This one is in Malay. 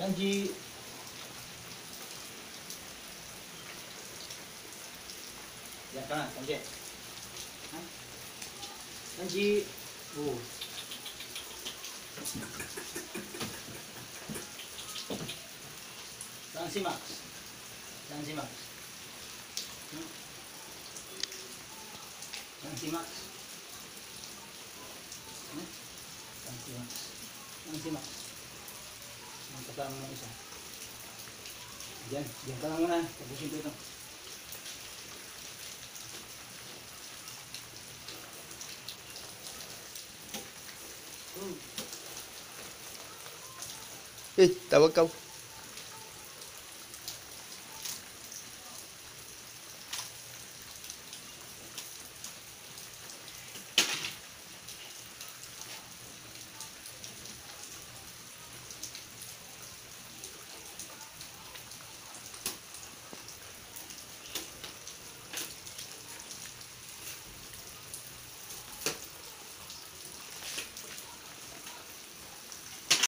Sanji. Ya, kanan, Sanji. Sanji. Oh. Sanji Max. Sanji Max. Sanji Max. Sanji Max. Sanji Max. Ang kasama ng isa. Diyan ka lang muna. Tapusin ko ito. Tawag kau.